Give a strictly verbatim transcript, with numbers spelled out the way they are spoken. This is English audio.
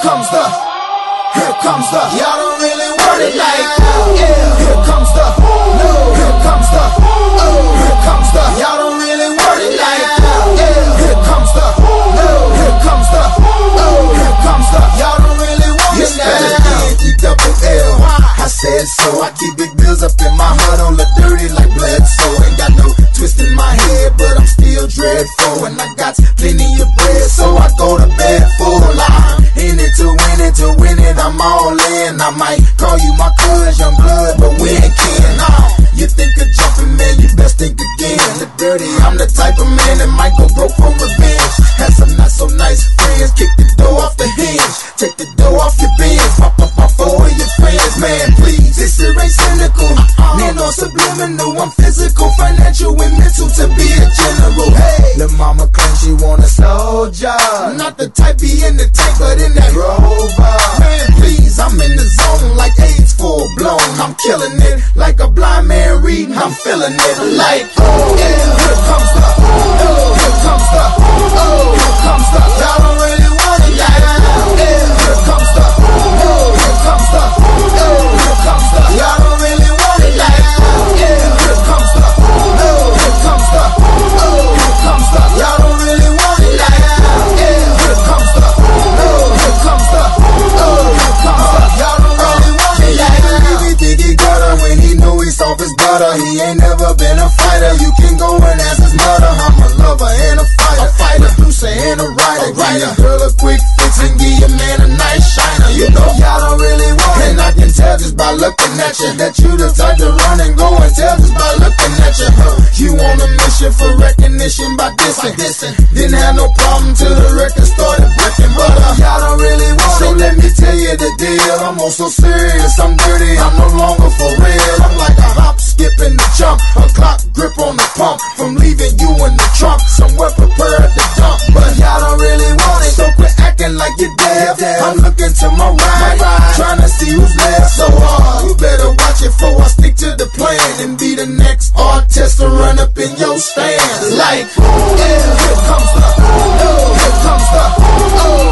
comes the, here comes the, y'all don't really want it like that. Yeah. Here comes the, no, here comes the, oh, here comes the, y'all don't really want it like that. Yeah. Here comes the, no, here comes the, oh, here comes the, y'all don't really want it like that. E double L, I said so. I keep big bills up in my heart on the dirty like Bledsoe. Ain't got no twist in my head, but I'm still dreadful. And I got plenty of bread, so I go to bed full. I'm in it to win it, to win it, I'm all in. I might call you my cuz, young blood, but we ain't kin. Uh, you think of jumping, man, you best think again. The dirty, I'm the type of man that might go broke for revenge. Had some not so nice friends, kick the door off the hinge, take the door off your bins, pop up off all of your fans, man, please. This shit ain't cynical, man, no subliminal. I'm physical, financial, and mental to be a general. Hey, the mama claims she want a soldier, not the type be in the tank, but in that Rover. Man, please, I'm in the zone like AIDS full blown. I'm killing it like a blind man reading. I'm feeling it like, oh yeah, here comes the, oh, here comes the, oh, here comes the, y'all don't really want it like that. Yeah, here comes the, oh, here comes the, oh, here comes the, y'all don't really want it like that. Yeah, here comes the, oh, here comes the, oh, here comes the, y'all don't really want it like that. Yeah, here comes the, oh, here comes the, oh, here comes the, y'all don't really want it like that. He think he got her when he knew he soft his butter. He ain't never been a fighter. You can go and ask his mother. I'm a lover and a fighter, a fighter, producer and a writer. Give your girl a quick fix and give your man a nice shiner. You know y'all don't really want it, and I can tell just by looking at you that you the type to run and go and tell just by looking at you. Huh. You on a mission for recognition by dissing. Didn't have no problem till the record started breaking, but uh, y'all don't really want so it. So let me tell you the deal. I'm also serious, I'm dirty, I'm no longer for real. I'm like a hop, skip, and a jump, a clock grip on the pump, from leaving you in the trunk, somewhere prepared to dump. But y'all don't really want it, so quit acting like you're deaf. I'm looking to my right, trying to see who's left. So uh, you better watch it before I stick to the plan and be the next artist to run up in your stand. Like, yeah, here comes the, oh, here comes the, oh.